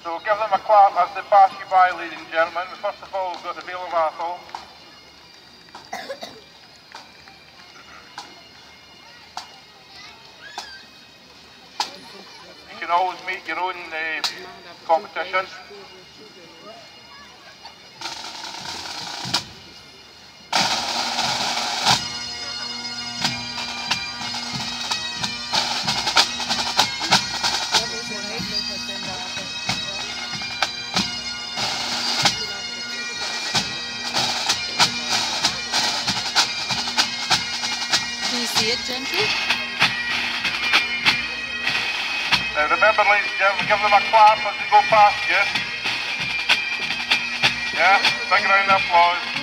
So give them a clap as they pass you by, ladies and gentlemen. First of all, we've got the Vale of Athol. You can always make your own competition. Do you see it, Genty? Now remember, ladies and gentlemen, give them a clap as they go past you. Yeah, big round of applause.